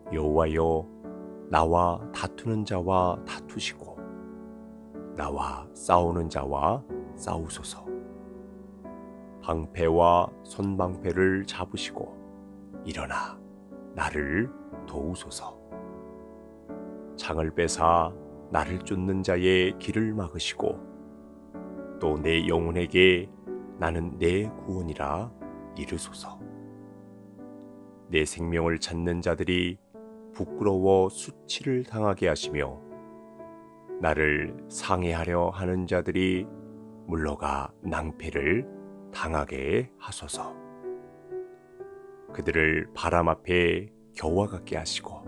여호와여, 나와 다투는 자와 다투시고 나와 싸우는 자와 싸우소서. 방패와 손방패를 잡으시고 일어나 나를 도우소서. 창을 빼사 나를 쫓는 자의 길을 막으시고 또 내 영혼에게 나는 내 구원이라 이르소서. 내 생명을 찾는 자들이 부끄러워 수치를 당하게 하시며 나를 상해하려 하는 자들이 물러가 낭패를 당하게 하소서. 그들을 바람 앞에 겨와 같게 하시고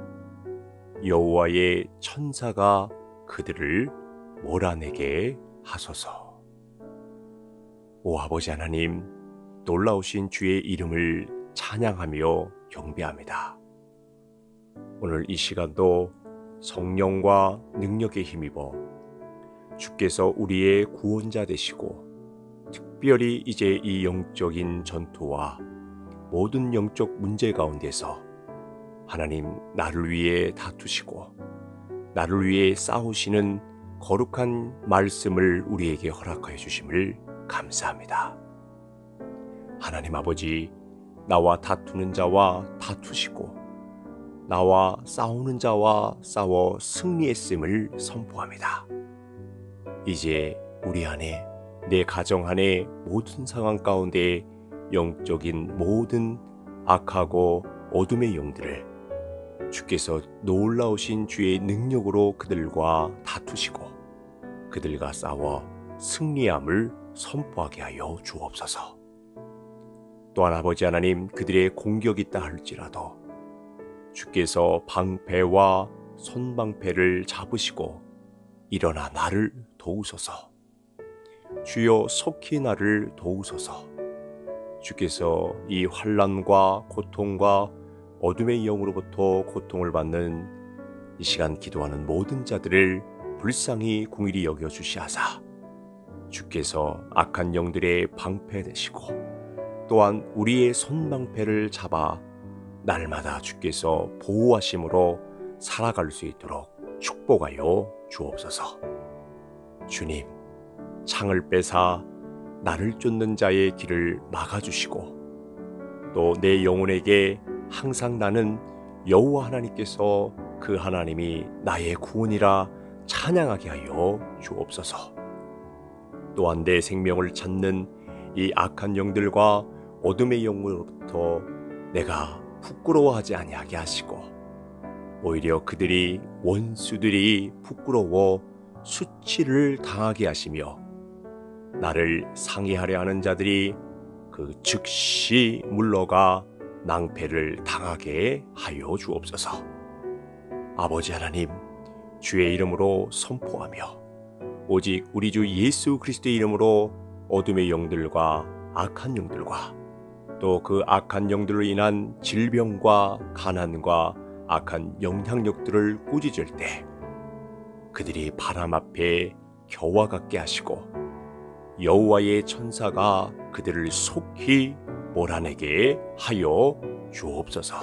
여호와의 천사가 그들을 몰아내게 하소서. 오 아버지 하나님, 놀라우신 주의 이름을 찬양하며 경배합니다. 오늘 이 시간도 성령과 능력에 힘입어 주께서 우리의 구원자 되시고 특별히 이제 이 영적인 전투와 모든 영적 문제 가운데서 하나님 나를 위해 다투시고 나를 위해 싸우시는 거룩한 말씀을 우리에게 허락하여 주심을 감사합니다. 하나님 아버지, 나와 다투는 자와 다투시고 나와 싸우는 자와 싸워 승리했음을 선포합니다. 이제 우리 안에, 내 가정 안에 모든 상황 가운데 영적인 모든 악하고 어둠의 영들을 주께서 놀라우신 주의 능력으로 그들과 다투시고 그들과 싸워 승리함을 선포하게 하여 주옵소서. 또한 아버지 하나님, 그들의 공격이 있다 할지라도 주께서 방패와 손방패를 잡으시고 일어나 나를 도우소서. 주여 속히 나를 도우소서. 주께서 이 환난과 고통과 어둠의 영으로부터 고통을 받는 이 시간 기도하는 모든 자들을 불쌍히 긍휼히 여겨 주시하사 주께서 악한 영들의 방패 되시고 또한 우리의 손방패를 잡아 날마다 주께서 보호하심으로 살아갈 수 있도록 축복하여 주옵소서. 주님, 창을 빼사 나를 쫓는 자의 길을 막아주시고 또 내 영혼에게 항상 나는 여호와 하나님께서 그 하나님이 나의 구원이라 찬양하게 하여 주옵소서. 또한 내 생명을 찾는 이 악한 영들과 어둠의 영으로부터 내가 부끄러워하지 아니하게 하시고 오히려 그들이 원수들이 부끄러워 수치를 당하게 하시며 나를 상해하려 하는 자들이 그 즉시 물러가 낭패를 당하게 하여 주옵소서. 아버지 하나님, 주의 이름으로 선포하며 오직 우리 주 예수 그리스도의 이름으로 어둠의 영들과 악한 영들과 또 그 악한 영들로 인한 질병과 가난과 악한 영향력들을 꾸짖을 때 그들이 바람 앞에 겨와 같게 하시고 여호와의 천사가 그들을 속히 몰아내게 하여 주옵소서.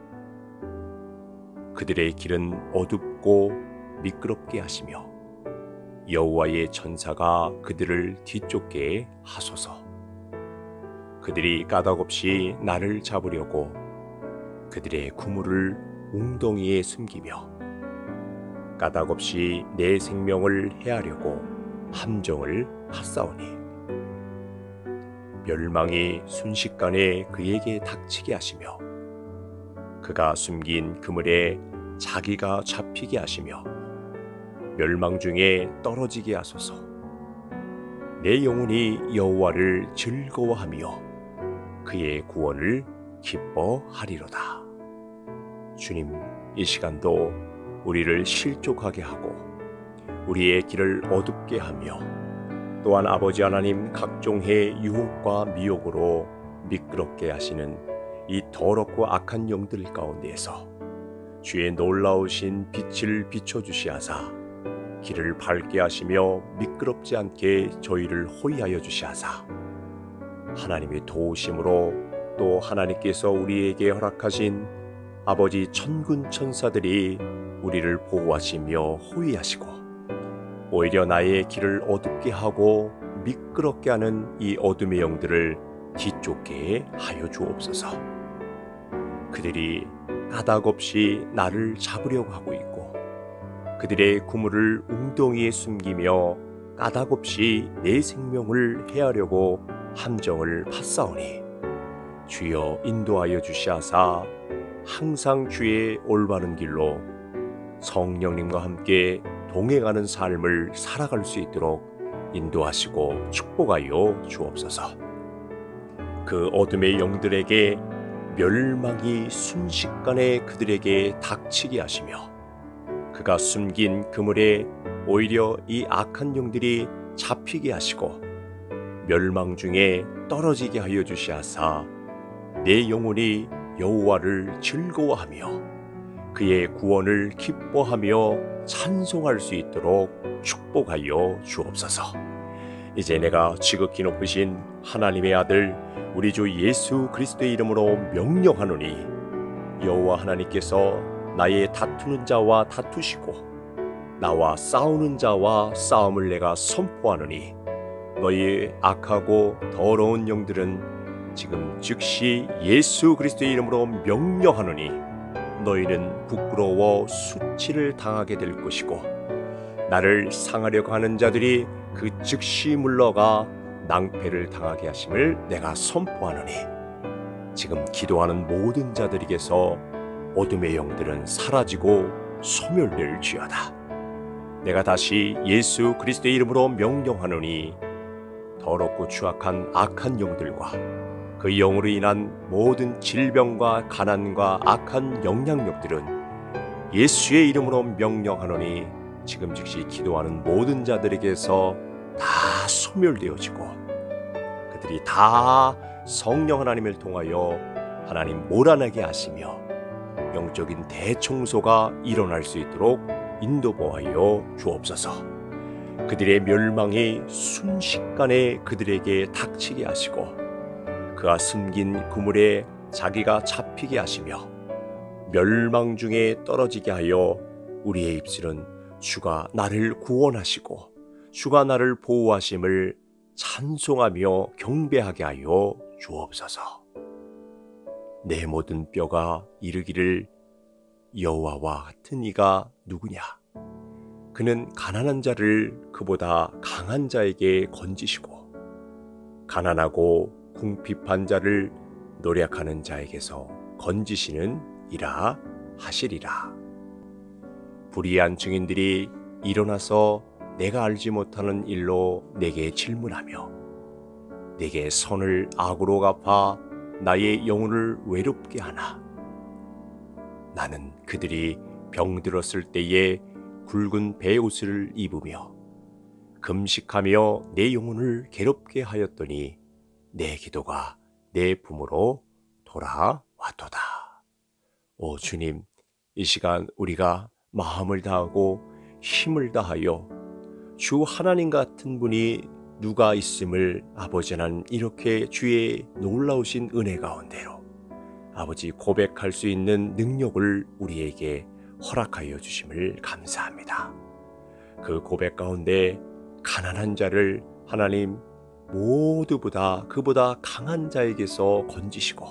그들의 길은 어둡고 미끄럽게 하시며 여호와의 천사가 그들을 뒤쫓게 하소서. 그들이 까닭없이 나를 잡으려고 그들의 구물을 웅덩이에 숨기며 까닭없이 내 생명을 해하려고 함정을 하사오니 멸망이 순식간에 그에게 닥치게 하시며 그가 숨긴 그물에 자기가 잡히게 하시며 멸망 중에 떨어지게 하소서. 내 영혼이 여호와를 즐거워하며 그의 구원을 기뻐하리로다. 주님, 이 시간도 우리를 실족하게 하고 우리의 길을 어둡게 하며 또한 아버지 하나님 각종의 유혹과 미혹으로 미끄럽게 하시는 이 더럽고 악한 영들 가운데에서 주의 놀라우신 빛을 비춰주시하사 길을 밝게 하시며 미끄럽지 않게 저희를 호위하여 주시하사 하나님의 도우심으로 또 하나님께서 우리에게 허락하신 아버지 천군 천사들이 우리를 보호하시며 호위하시고 오히려 나의 길을 어둡게 하고 미끄럽게 하는 이 어둠의 영들을 뒤쫓게 하여 주옵소서. 그들이 까닭없이 나를 잡으려고 하고 있고 그들의 구물을 웅덩이에 숨기며 까닭없이 내 생명을 해하려고 함정을 팠사오니 주여 인도하여 주시하사 항상 주의 올바른 길로 성령님과 함께 동행하는 삶을 살아갈 수 있도록 인도하시고 축복하여 주옵소서. 그 어둠의 영들에게 멸망이 순식간에 그들에게 닥치게 하시며 그가 숨긴 그물에 오히려 이 악한 영들이 잡히게 하시고 멸망 중에 떨어지게 하여 주시하사 내 영혼이 여호와를 즐거워하며 그의 구원을 기뻐하며 찬송할 수 있도록 축복하여 주옵소서. 이제 내가 지극히 높으신 하나님의 아들 우리 주 예수 그리스도의 이름으로 명령하노니 여호와 하나님께서 나의 다투는 자와 다투시고 나와 싸우는 자와 싸움을 내가 선포하노니 너희 악하고 더러운 영들은 지금 즉시 예수 그리스도의 이름으로 명령하노니 너희는 부끄러워 수치를 당하게 될 것이고 나를 상하려고 하는 자들이 그 즉시 물러가 낭패를 당하게 하심을 내가 선포하노니 지금 기도하는 모든 자들에게서 어둠의 영들은 사라지고 소멸될지어다. 내가 다시 예수 그리스도의 이름으로 명령하노니 더럽고 추악한 악한 영들과 그 영으로 인한 모든 질병과 가난과 악한 영향력들은 예수의 이름으로 명령하노니 지금 즉시 기도하는 모든 자들에게서 다 소멸되어지고 그들이 다 성령 하나님을 통하여 하나님 몰아내게 하시며 영적인 대청소가 일어날 수 있도록 인도보하여 주옵소서. 그들의 멸망이 순식간에 그들에게 닥치게 하시고 그가 숨긴 그물에 자기가 잡히게 하시며 멸망 중에 떨어지게 하여 우리의 입술은 주가 나를 구원하시고 주가 나를 보호하심을 찬송하며 경배하게 하여 주옵소서. 내 모든 뼈가 이르기를 여호와와 같은 이가 누구냐? 그는 가난한 자를 그보다 강한 자에게 건지시고 가난하고 궁핍한 자를 노력하는 자에게서 건지시는 이라 하시리라. 불의한 증인들이 일어나서 내가 알지 못하는 일로 내게 질문하며 내게 선을 악으로 갚아 나의 영혼을 외롭게 하나. 나는 그들이 병들었을 때에 굵은 베옷을 입으며 금식하며 내 영혼을 괴롭게 하였더니 내 기도가 내 품으로 돌아왔도다. 오 주님, 이 시간 우리가 마음을 다하고 힘을 다하여 주 하나님 같은 분이 누가 있음을 아버지 하나님 이렇게 주의 놀라우신 은혜 가운데로 아버지 고백할 수 있는 능력을 우리에게 허락하여 주심을 감사합니다. 그 고백 가운데 가난한 자를 하나님 모두보다 그보다 강한 자에게서 건지시고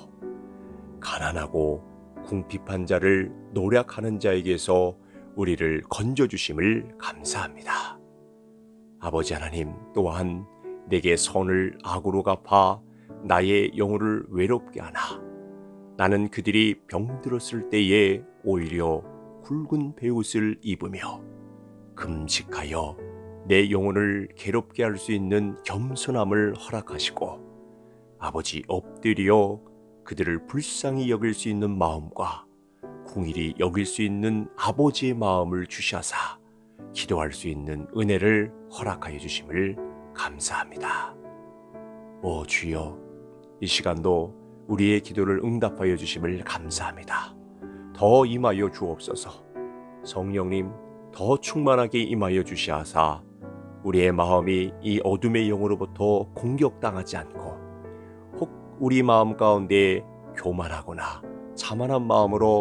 가난하고 궁핍한 자를 노력하는 자에게서 우리를 건져주심을 감사합니다. 아버지 하나님 또한 내게 선을 악으로 갚아 나의 영혼을 외롭게 하나. 나는 그들이 병들었을 때에 오히려 굵은 베옷을 입으며 금식하여 내 영혼을 괴롭게 할 수 있는 겸손함을 허락하시고 아버지 엎드려 그들을 불쌍히 여길 수 있는 마음과 궁일이 여길 수 있는 아버지의 마음을 주셔서 기도할 수 있는 은혜를 허락하여 주심을 감사합니다. 오 주여, 이 시간도 우리의 기도를 응답하여 주심을 감사합니다. 더 임하여 주옵소서. 성령님 더 충만하게 임하여 주시하사 우리의 마음이 이 어둠의 영으로부터 공격당하지 않고 혹 우리 마음 가운데 교만하거나 자만한 마음으로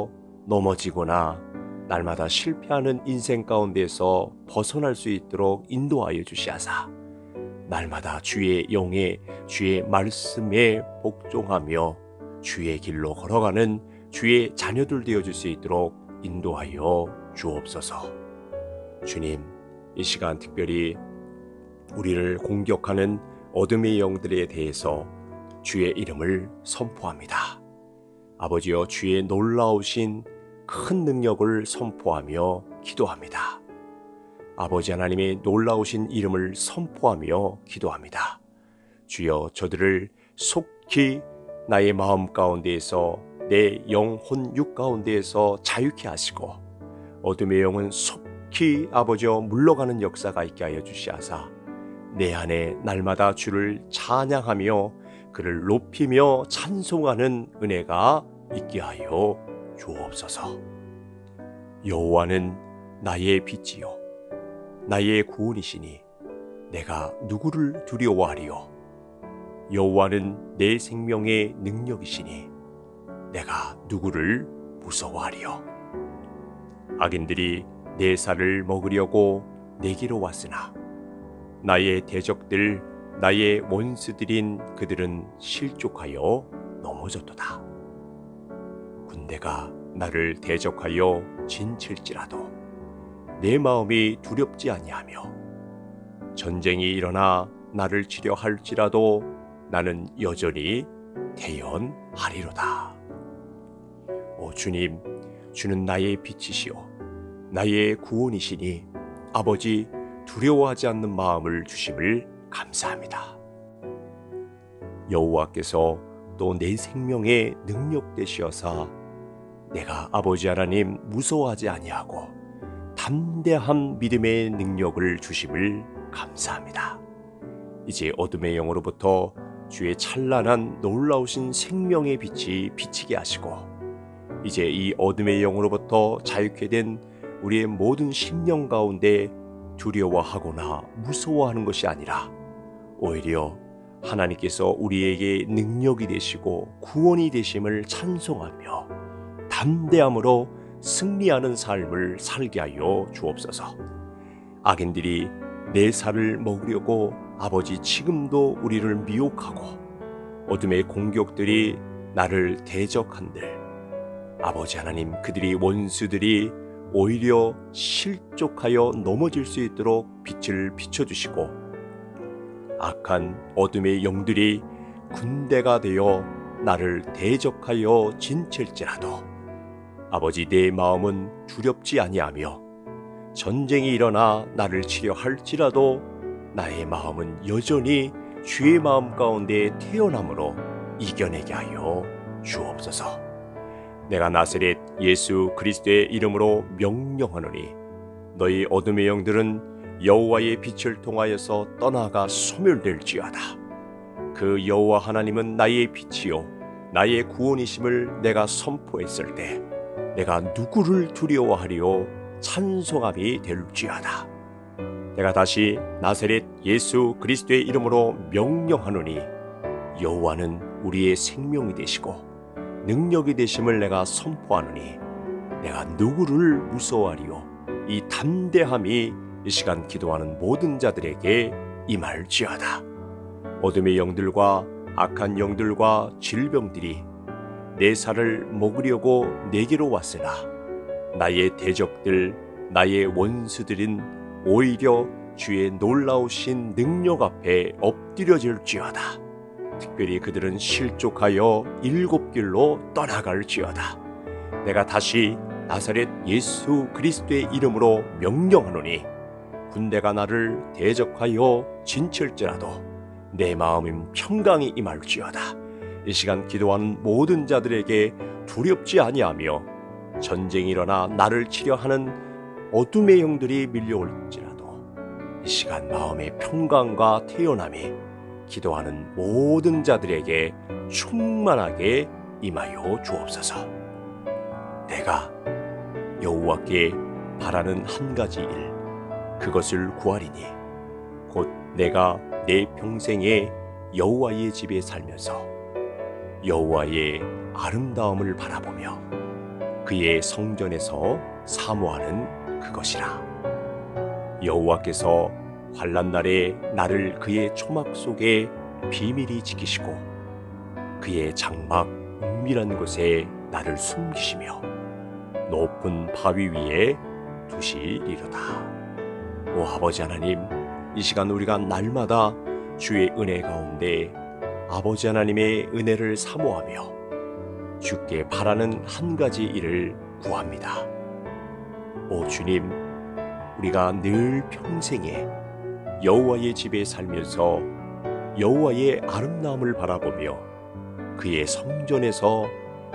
넘어지거나 날마다 실패하는 인생 가운데서 벗어날 수 있도록 인도하여 주시하사 날마다 주의 영에 주의 말씀에 복종하며 주의 길로 걸어가는 주의 자녀들 되어줄 수 있도록 인도하여 주옵소서. 주님, 이 시간 특별히 우리를 공격하는 어둠의 영들에 대해서 주의 이름을 선포합니다. 아버지여, 주의 놀라우신 큰 능력을 선포하며 기도합니다. 아버지 하나님의 놀라우신 이름을 선포하며 기도합니다. 주여, 저들을 속히 나의 마음 가운데에서 내 영혼 육 가운데에서 자유케 하시고 어둠의 영은 속히 아버지여 물러가는 역사가 있게 하여 주시하사 내 안에 날마다 주를 찬양하며 그를 높이며 찬송하는 은혜가 있게 하여 주옵소서. 여호와는 나의 빛이요 나의 구원이시니 내가 누구를 두려워하리요. 여호와는 내 생명의 능력이시니 내가 누구를 무서워하리요. 악인들이 내 살을 먹으려고 내게로 왔으나 나의 대적들 나의 원수들인 그들은 실족하여 넘어졌도다. 군대가 나를 대적하여 진칠지라도 내 마음이 두렵지 아니하며 전쟁이 일어나 나를 치려 할지라도 나는 여전히 태연하리로다. 오 주님, 주는 나의 빛이시오 나의 구원이시니 아버지 두려워하지 않는 마음을 주심을 감사합니다. 여호와께서 또 내 생명의 능력 되시어서 내가 아버지 하나님 무서워하지 아니하고 담대한 믿음의 능력을 주심을 감사합니다. 이제 어둠의 영으로부터 주의 찬란한 놀라우신 생명의 빛이 비치게 하시고 이제 이 어둠의 영으로부터 자유케 된 우리의 모든 심령 가운데 두려워하거나 무서워하는 것이 아니라 오히려 하나님께서 우리에게 능력이 되시고 구원이 되심을 찬송하며 담대함으로 승리하는 삶을 살게 하여 주옵소서. 악인들이 내 살을 먹으려고 아버지 지금도 우리를 미혹하고 어둠의 공격들이 나를 대적한들 아버지 하나님 그들이 원수들이 오히려 실족하여 넘어질 수 있도록 빛을 비춰주시고 악한 어둠의 영들이 군대가 되어 나를 대적하여 진칠지라도 아버지 내 마음은 두렵지 아니하며 전쟁이 일어나 나를 치려 할지라도 나의 마음은 여전히 주의 마음 가운데 태어남으로 이겨내게 하여 주옵소서. 내가 나사렛 예수 그리스도의 이름으로 명령하노니 너희 어둠의 영들은 여호와의 빛을 통하여서 떠나가 소멸될지어다. 그 여호와 하나님은 나의 빛이요 나의 구원이심을 내가 선포했을 때 내가 누구를 두려워하리요 찬송함이 될지어다. 내가 다시 나사렛 예수 그리스도의 이름으로 명령하노니 여호와는 우리의 생명이 되시고 능력이 되심을 내가 선포하노니 내가 누구를 무서워하리요. 이 담대함이 이 시간 기도하는 모든 자들에게 임할지어다. 어둠의 영들과 악한 영들과 질병들이 내 살을 먹으려고 내게로 왔으나 나의 대적들 나의 원수들은 오히려 주의 놀라우신 능력 앞에 엎드려질지어다. 특별히 그들은 실족하여 일곱 길로 떠나갈지어다. 내가 다시 나사렛 예수 그리스도의 이름으로 명령하노니 군대가 나를 대적하여 진칠지라도 내 마음은 평강이 임할지어다. 이 시간 기도하는 모든 자들에게 두렵지 아니하며 전쟁이 일어나 나를 치려 하는 어둠의 영들이 밀려올지라도 이 시간 마음의 평강과 태어남이 기도하는 모든 자들에게 충만하게 임하여 주옵소서. 내가 여호와께 바라는 한 가지 일 그것을 구하리니 곧 내가 내 평생에 여호와의 집에 살면서 여호와의 아름다움을 바라보며 그의 성전에서 사모하는 그것이라. 여호와께서 환난 날에 나를 그의 초막 속에 비밀히 지키시고 그의 장막 은밀한 곳에 나를 숨기시며 높은 바위 위에 두시리로다. 오 아버지 하나님, 이 시간 우리가 날마다 주의 은혜 가운데 아버지 하나님의 은혜를 사모하며 주께 바라는 한 가지 일을 구합니다. 오 주님, 우리가 늘 평생에 여호와의 집에 살면서 여호와의 아름다움을 바라보며 그의 성전에서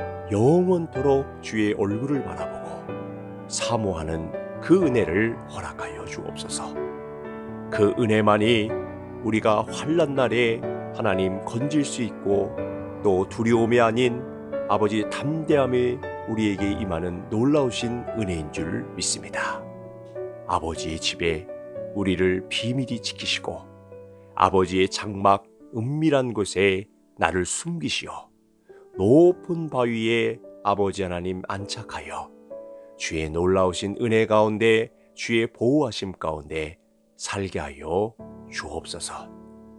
영원토록 주의 얼굴을 바라보고 사모하는 그 은혜를 허락하여 주옵소서. 그 은혜만이 우리가 환난 날에 하나님 건질 수 있고 또 두려움이 아닌 아버지 담대함이 우리에게 임하는 놀라우신 은혜인 줄 믿습니다. 아버지의 집에 우리를 비밀히 지키시고 아버지의 장막 은밀한 곳에 나를 숨기시어 높은 바위에 아버지 하나님 안착하여 주의 놀라우신 은혜 가운데 주의 보호하심 가운데 살게 하여 주옵소서.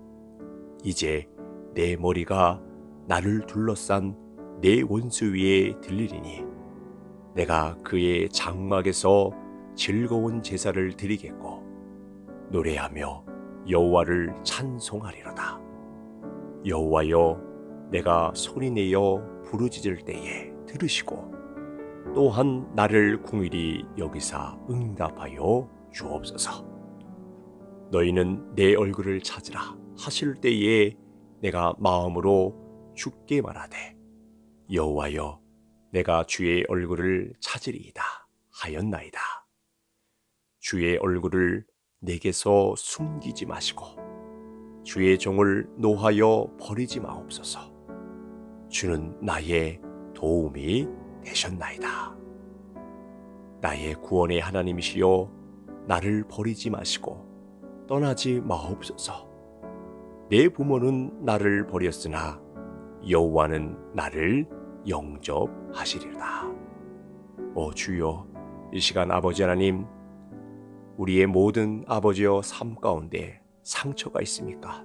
이제 내 머리가 나를 둘러싼 내 원수 위에 들리리니 내가 그의 장막에서 즐거운 제사를 드리겠고 노래하며 여호와를 찬송하리로다. 여호와여, 내가 소리내어 부르짖을 때에 들으시고 또한 나를 긍휼히 여기사 응답하여 주옵소서. 너희는 내 얼굴을 찾으라 하실 때에 내가 마음으로 주께 말하되 여호와여, 내가 주의 얼굴을 찾으리이다 하였나이다. 주의 얼굴을 내게서 숨기지 마시고 주의 종을 노하여 버리지 마옵소서. 주는 나의 도움이 되셨나이다. 나의 구원의 하나님이시여, 나를 버리지 마시고 떠나지 마옵소서. 내 부모는 나를 버렸으나 여호와는 나를 영접하시리로다. 오 주여, 이 시간 아버지 하나님, 우리의 모든 아버지여 삶 가운데 상처가 있습니까?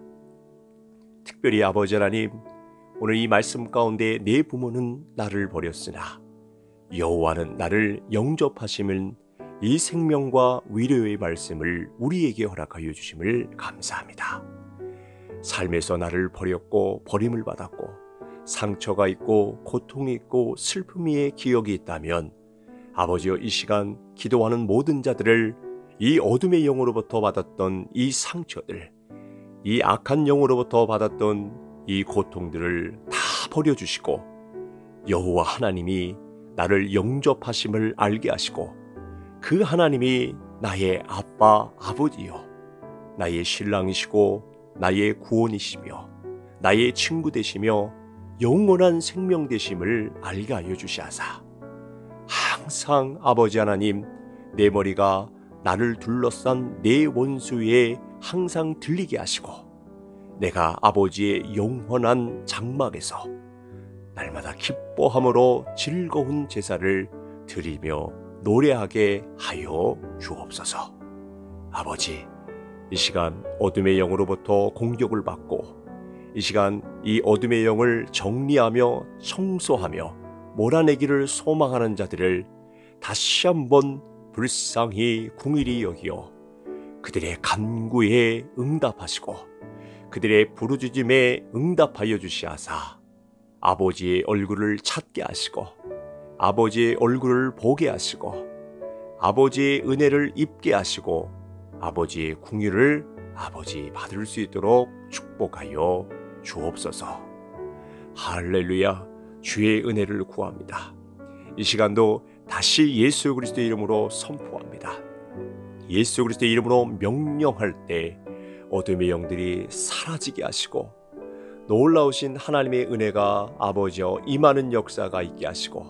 특별히 아버지 하나님, 오늘 이 말씀 가운데 내 부모는 나를 버렸으나 여호와는 나를 영접하심은 이 생명과 위로의 말씀을 우리에게 허락하여 주심을 감사합니다. 삶에서 나를 버렸고 버림을 받았고 상처가 있고 고통이 있고 슬픔의 기억이 있다면 아버지여, 이 시간 기도하는 모든 자들을 이 어둠의 영으로부터 받았던 이 상처들, 이 악한 영으로부터 받았던 이 고통들을 다 버려주시고 여호와 하나님이 나를 영접하심을 알게 하시고 그 하나님이 나의 아빠, 아버지요, 나의 신랑이시고 나의 구원이시며 나의 친구 되시며 영원한 생명 되심을 알게 하여 주시하사 항상 아버지 하나님, 내 머리가 나를 둘러싼 내 원수에 항상 들리게 하시고 내가 아버지의 영원한 장막에서 날마다 기뻐함으로 즐거운 제사를 드리며 노래하게 하여 주옵소서. 아버지, 이 시간 어둠의 영으로부터 공격을 받고 이 시간 이 어둠의 영을 정리하며 청소하며 몰아내기를 소망하는 자들을 다시 한번 불쌍히 긍휼히 여기어 그들의 간구에 응답하시고 그들의 부르짖음에 응답하여 주시하사 아버지의 얼굴을 찾게 하시고 아버지의 얼굴을 보게 하시고 아버지의 은혜를 입게 하시고 아버지의 긍휼을 아버지 받을 수 있도록 축복하여 주옵소서. 할렐루야. 주의 은혜를 구합니다. 이 시간도 다시 예수 그리스도의 이름으로 선포합니다. 예수 그리스도의 이름으로 명령할 때 어둠의 영들이 사라지게 하시고 놀라우신 하나님의 은혜가 아버지여 임하는 역사가 있게 하시고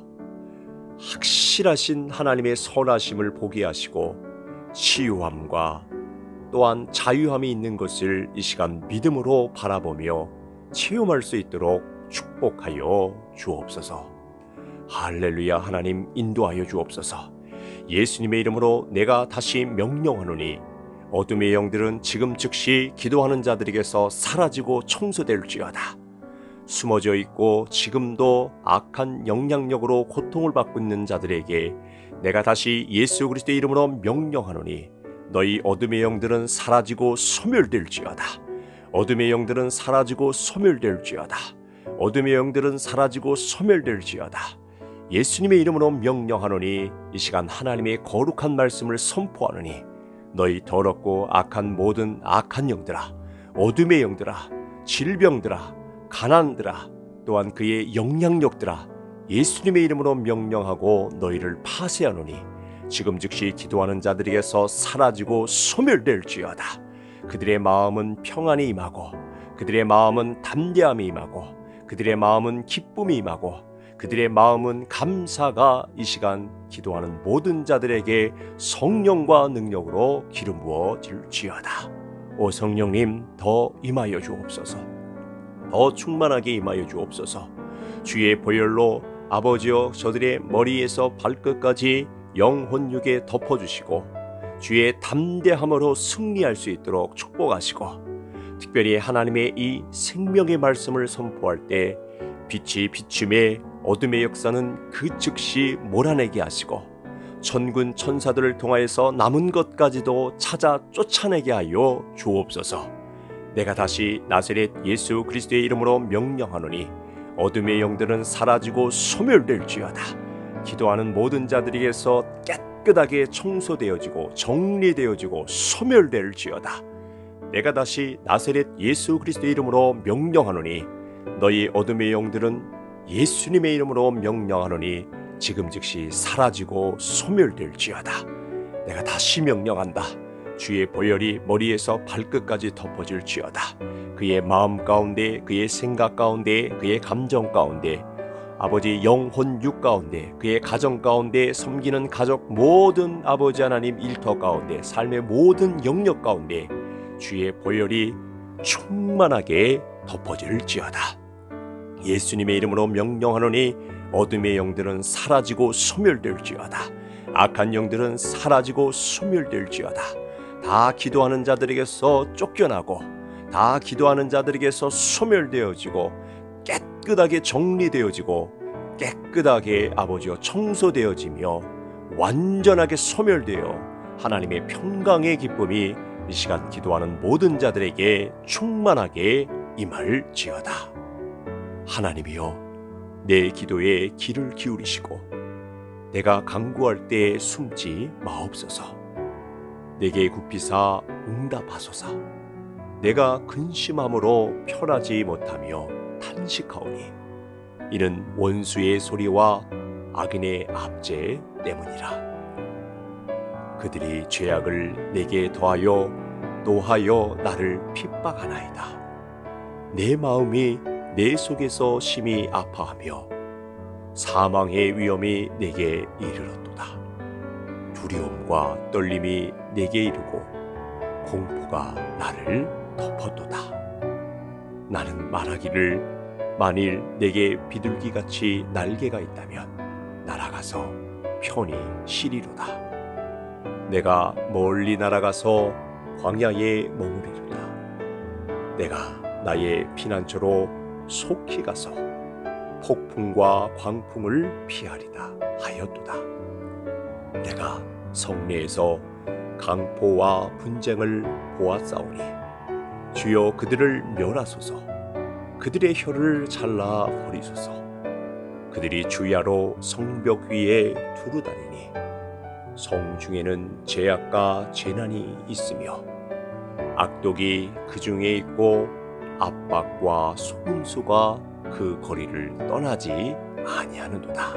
확실하신 하나님의 선하심을 보게 하시고 치유함과 또한 자유함이 있는 것을 이 시간 믿음으로 바라보며 체험할 수 있도록 축복하여 주옵소서. 할렐루야. 하나님 인도하여 주옵소서. 예수님의 이름으로 내가 다시 명령하노니 어둠의 영들은 지금 즉시 기도하는 자들에게서 사라지고 청소될지어다. 숨어져 있고 지금도 악한 영향력으로 고통을 받고 있는 자들에게 내가 다시 예수 그리스도의 이름으로 명령하노니 너희 어둠의 영들은 사라지고 소멸될지어다. 어둠의 영들은 사라지고 소멸될지어다. 어둠의 영들은 사라지고 소멸될지어다. 예수님의 이름으로 명령하노니 이 시간 하나님의 거룩한 말씀을 선포하노니 너희 더럽고 악한 모든 악한 영들아, 어둠의 영들아, 질병들아, 가난들아, 또한 그의 영향력들아, 예수님의 이름으로 명령하고 너희를 파쇄하노니 지금 즉시 기도하는 자들에게서 사라지고 소멸될지어다. 그들의 마음은 평안이 임하고 그들의 마음은 담대함이 임하고 그들의 마음은 기쁨이 임하고 그들의 마음은 감사가 이 시간 기도하는 모든 자들에게 성령과 능력으로 기름 부어질지어다. 오 성령님, 더 임하여 주옵소서. 더 충만하게 임하여 주옵소서. 주의 보혈로 아버지여 저들의 머리에서 발끝까지 영혼육에 덮어주시고 주의 담대함으로 승리할 수 있도록 축복하시고 특별히 하나님의 이 생명의 말씀을 선포할 때 빛이 비춤에 어둠의 역사는 그 즉시 몰아내게 하시고 천군 천사들을 통하여서 남은 것까지도 찾아 쫓아내게 하여 주옵소서. 내가 다시 나사렛 예수 그리스도의 이름으로 명령하노니 어둠의 영들은 사라지고 소멸될지어다. 기도하는 모든 자들에게서 깨끗하게 청소되어지고 정리되어지고 소멸될지어다. 내가 다시 나사렛 예수 그리스도의 이름으로 명령하노니 너희 어둠의 영들은 예수님의 이름으로 명령하노니 지금 즉시 사라지고 소멸될지어다. 내가 다시 명령한다. 주의 보혈이 머리에서 발끝까지 덮어질지어다. 그의 마음 가운데, 그의 생각 가운데, 그의 감정 가운데, 아버지 영혼 육 가운데, 그의 가정 가운데, 섬기는 가족 모든 아버지 하나님 일터 가운데, 삶의 모든 영역 가운데 주의 보혈이 충만하게 덮어질지어다. 예수님의 이름으로 명령하노니 어둠의 영들은 사라지고 소멸될지어다. 악한 영들은 사라지고 소멸될지어다. 다 기도하는 자들에게서 쫓겨나고 다 기도하는 자들에게서 소멸되어지고 깨끗하게 정리되어지고 깨끗하게 아버지여 청소되어지며 완전하게 소멸되어 하나님의 평강의 기쁨이 이 시간 기도하는 모든 자들에게 충만하게 임할지어다. 하나님이여, 내 기도에 귀를 기울이시고 내가 간구할 때 숨지 마옵소서. 내게 굽히사 응답하소서. 내가 근심함으로 편하지 못하며 탄식하오니 이는 원수의 소리와 악인의 압제 때문이라. 그들이 죄악을 내게 더하여 노하여 나를 핍박하나이다. 내 마음이 내 속에서 심히 아파하며 사망의 위험이 내게 이르렀도다. 두려움과 떨림이 내게 이르고 공포가 나를 덮었도다. 나는 말하기를 만일 내게 비둘기같이 날개가 있다면 날아가서 편히 쉬리로다. 내가 멀리 날아가서 광야에 머무리로다. 내가 나의 피난처로 속히 가서 폭풍과 광풍을 피하리다 하였도다. 내가 성내에서 강포와 분쟁을 보았사오니 주여 그들을 멸하소서. 그들의 혀를 잘라 버리소서. 그들이 주야로 성벽 위에 두루 다니니 성 중에는 죄악과 재난이 있으며 악독이 그 중에 있고 압박과 속임수가 그 거리를 떠나지 아니하는도다.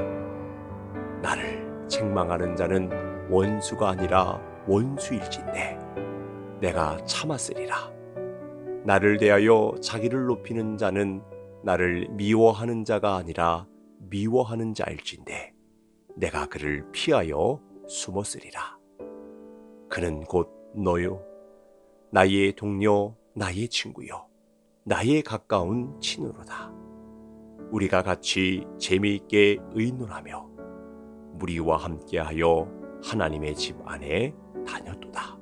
나를 책망하는 자는 원수가 아니라 원수일진데 내가 참았으리라. 나를 대하여 자기를 높이는 자는 나를 미워하는 자가 아니라 미워하는 자일진데 내가 그를 피하여 숨었으리라. 그는 곧 너요, 나의 동료, 나의 친구요, 나의 가까운 친으로다. 우리가 같이 재미있게 의논하며 무리와 함께하여 하나님의 집 안에 다녔도다.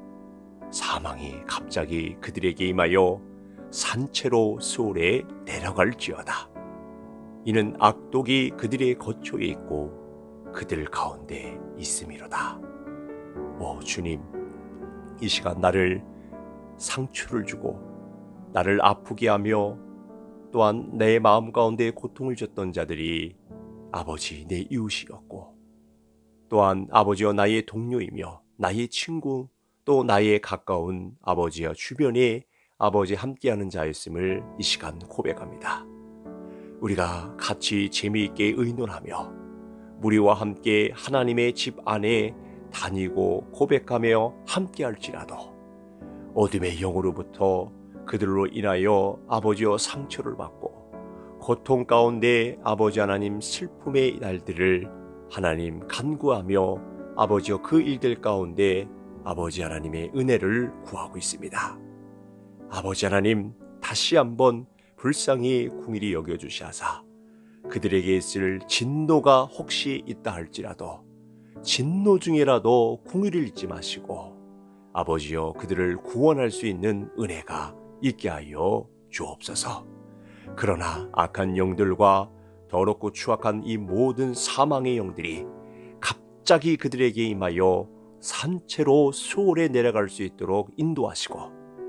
사망이 갑자기 그들에게 임하여 산채로 수월에 내려갈지어다. 이는 악독이 그들의 거처에 있고 그들 가운데 있음이로다. 오 주님, 이 시간 나를 상처를 주고 나를 아프게 하며 또한 내 마음 가운데 고통을 줬던 자들이 아버지 내 이웃이었고 또한 아버지와 나의 동료이며 나의 친구 또 나의 가까운 아버지와 주변에 아버지 함께하는 자였음을 이 시간 고백합니다. 우리가 같이 재미있게 의논하며 무리와 함께 하나님의 집 안에 다니고 고백하며 함께할지라도 어둠의 영으로부터 그들로 인하여 아버지와 상처를 받고 고통 가운데 아버지 하나님 슬픔의 날들을 하나님 간구하며 아버지와 그 일들 가운데 아버지 하나님의 은혜를 구하고 있습니다. 아버지 하나님 다시 한번 불쌍히 궁일이 여겨주시하사 그들에게 있을 진노가 혹시 있다 할지라도 진노 중이라도 궁일을 잊지 마시고 아버지여 그들을 구원할 수 있는 은혜가 있게 하여 주옵소서. 그러나 악한 영들과 더럽고 추악한 이 모든 사망의 영들이 갑자기 그들에게 임하여 산채로 수월에 내려갈 수 있도록 인도하시고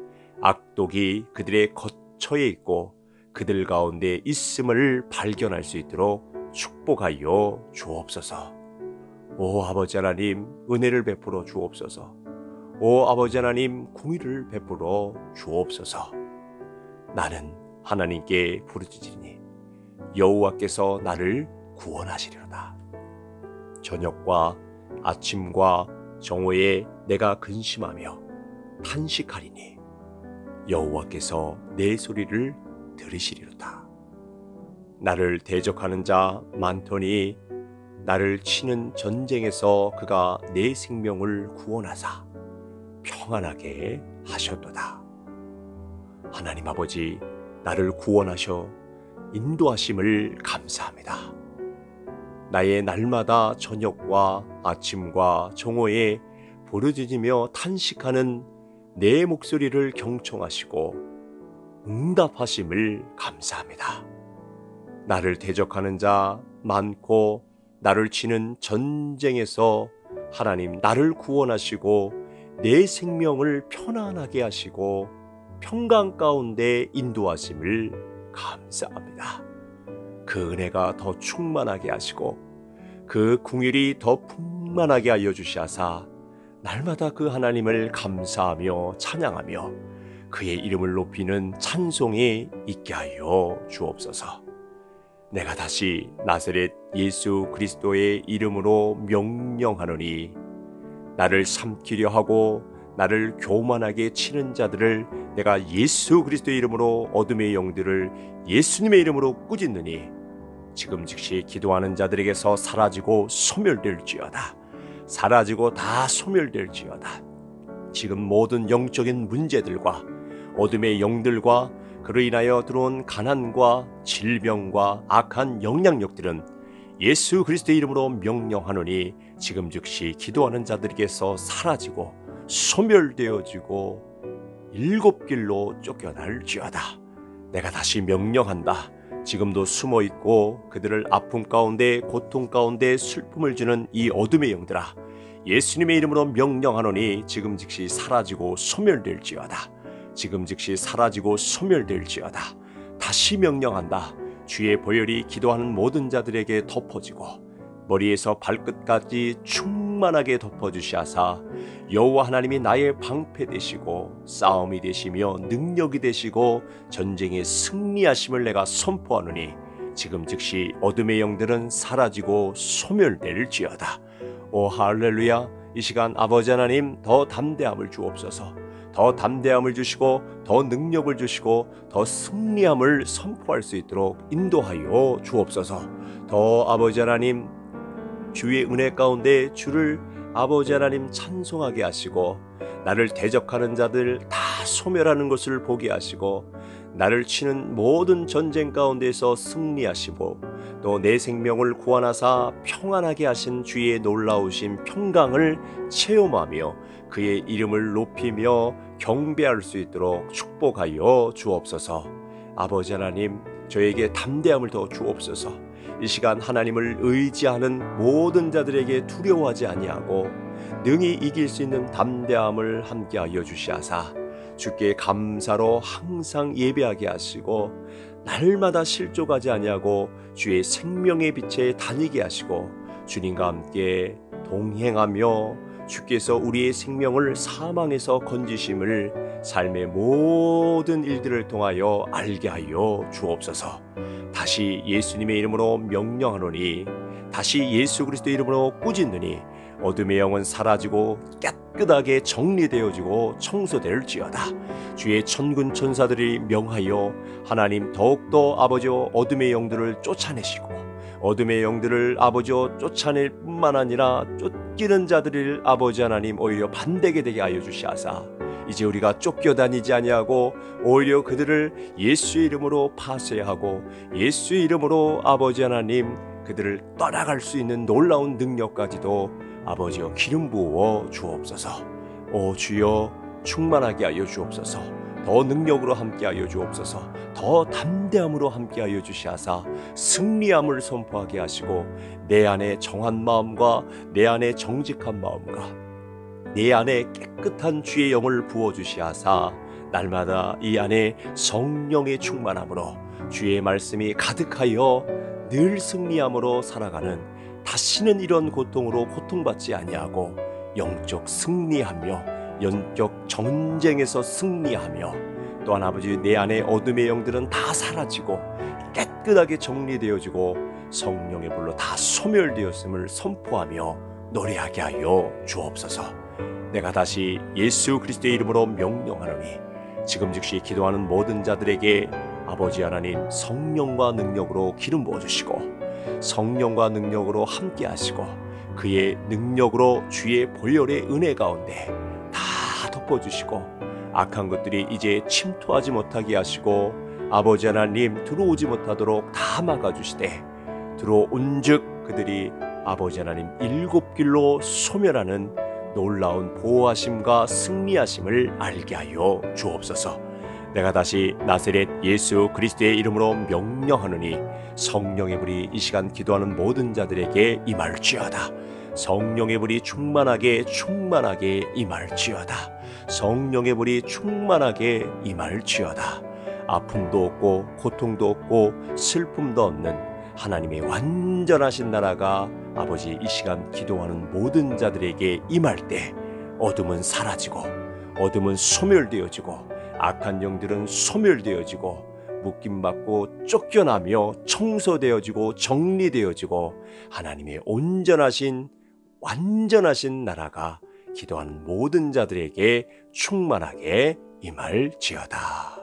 악독이 그들의 거처에 있고 그들 가운데 있음을 발견할 수 있도록 축복하여 주옵소서. 오 아버지 하나님 은혜를 베풀어 주옵소서. 오 아버지 하나님 공의를 베풀어 주옵소서. 나는 하나님께 부르짖으니 여호와께서 나를 구원하시리로다. 저녁과 아침과 정오에 내가 근심하며 탄식하리니 여호와께서 내 소리를 들으시리로다. 나를 대적하는 자 많더니 나를 치는 전쟁에서 그가 내 생명을 구원하사 평안하게 하셨도다. 하나님 아버지 나를 구원하셔 인도하심을 감사합니다. 나의 날마다 저녁과 아침과 정오에 부르짖으며 탄식하는 내 목소리를 경청하시고 응답하심을 감사합니다. 나를 대적하는 자 많고 나를 치는 전쟁에서 하나님 나를 구원하시고 내 생명을 편안하게 하시고 평강 가운데 인도하심을 감사합니다. 그 은혜가 더 충만하게 하시고 그 궁일이 더 풍만하게 하여 주시하사 날마다 그 하나님을 감사하며 찬양하며 그의 이름을 높이는 찬송이 있게 하여 주옵소서. 내가 다시 나사렛 예수 그리스도의 이름으로 명령하노니 나를 삼키려 하고 나를 교만하게 치는 자들을 내가 예수 그리스도의 이름으로 어둠의 영들을 예수님의 이름으로 꾸짖느니 지금 즉시 기도하는 자들에게서 사라지고 소멸될지어다. 사라지고 다 소멸될지어다. 지금 모든 영적인 문제들과 어둠의 영들과 그로 인하여 들어온 가난과 질병과 악한 영향력들은 예수 그리스도의 이름으로 명령하노니 지금 즉시 기도하는 자들에게서 사라지고 소멸되어지고 일곱 길로 쫓겨날지어다. 내가 다시 명령한다. 지금도 숨어있고 그들을 아픔 가운데 고통 가운데 슬픔을 주는 이 어둠의 영들아, 예수님의 이름으로 명령하노니 지금 즉시 사라지고 소멸될지어다. 지금 즉시 사라지고 소멸될지어다. 다시 명령한다. 주의 보혈이 기도하는 모든 자들에게 덮어지고 머리에서 발끝까지 충만하게 덮어주시하사 여호와 하나님이 나의 방패 되시고 싸움이 되시며 능력이 되시고 전쟁에 승리하심을 내가 선포하노니 지금 즉시 어둠의 영들은 사라지고 소멸될지어다. 오 할렐루야. 이 시간 아버지 하나님 더 담대함을 주옵소서. 더 담대함을 주시고 더 능력을 주시고 더 승리함을 선포할 수 있도록 인도하여 주옵소서. 더 아버지 하나님 주의 은혜 가운데 주를 아버지 하나님 찬송하게 하시고 나를 대적하는 자들 다 소멸하는 것을 보게 하시고 나를 치는 모든 전쟁 가운데서 승리하시고 또 내 생명을 구원하사 평안하게 하신 주의 놀라우신 평강을 체험하며 그의 이름을 높이며 경배할 수 있도록 축복하여 주옵소서. 아버지 하나님, 저에게 담대함을 더 주옵소서. 이 시간 하나님을 의지하는 모든 자들에게 두려워하지 아니하고 능히 이길 수 있는 담대함을 함께하여 주시하사 주께 감사로 항상 예배하게 하시고 날마다 실족하지 아니하고 주의 생명의 빛에 다니게 하시고 주님과 함께 동행하며 주께서 우리의 생명을 사망에서 건지심을 삶의 모든 일들을 통하여 알게 하여 주옵소서. 다시 예수님의 이름으로 명령하노니 다시 예수 그리스도의 이름으로 꾸짖느니 어둠의 영은 사라지고 깨끗하게 정리되어지고 청소될지어다. 주의 천군 천사들이 명하여 하나님 더욱더 아버지여 어둠의 영들을 쫓아내시고 어둠의 영들을 아버지여 쫓아낼 뿐만 아니라 쫓기는 자들을 아버지 하나님 오히려 반대게 되게 하여 주시하사 이제 우리가 쫓겨다니지 아니하고 오히려 그들을 예수의 이름으로 파쇄하고 예수의 이름으로 아버지 하나님 그들을 떠나갈 수 있는 놀라운 능력까지도 아버지여 기름 부어 주옵소서. 오 주여 충만하게 하여 주옵소서. 더 능력으로 함께하여 주옵소서. 더 담대함으로 함께하여 주시하사 승리함을 선포하게 하시고 내 안에 정한 마음과 내 안에 정직한 마음과 내 안에 깨끗한 주의 영을 부어주시하사 날마다 이 안에 성령의 충만함으로 주의 말씀이 가득하여 늘 승리함으로 살아가는 다시는 이런 고통으로 고통받지 아니하고 영적 승리하며 영적 전쟁에서 승리하며 또한 아버지 내 안에 어둠의 영들은 다 사라지고 깨끗하게 정리되어지고 성령의 불로 다 소멸되었음을 선포하며 노래하게 하여 주옵소서. 내가 다시 예수 그리스도의 이름으로 명령하노니 지금 즉시 기도하는 모든 자들에게 아버지 하나님 성령과 능력으로 기름 부어주시고 성령과 능력으로 함께 하시고 그의 능력으로 주의 보혈의 은혜 가운데 다 덮어주시고 악한 것들이 이제 침투하지 못하게 하시고 아버지 하나님 들어오지 못하도록 다 막아주시되 들어온즉 그들이 아버지 하나님 일곱 길로 소멸하는 놀라운 보호하심과 승리하심을 알게 하여 주옵소서. 내가 다시 나사렛 예수 그리스도의 이름으로 명령하노니 성령의 불이 이 시간 기도하는 모든 자들에게 임할지어다. 성령의 불이 충만하게 임할지어다. 성령의 불이 충만하게 임할지어다. 아픔도 없고 고통도 없고 슬픔도 없는 하나님의 완전하신 나라가 아버지 이 시간 기도하는 모든 자들에게 임할 때 어둠은 사라지고 어둠은 소멸되어지고 악한 영들은 소멸되어지고 묶임받고 쫓겨나며 청소되어지고 정리되어지고 하나님의 온전하신 완전하신 나라가 기도하는 모든 자들에게 충만하게 임할지어다.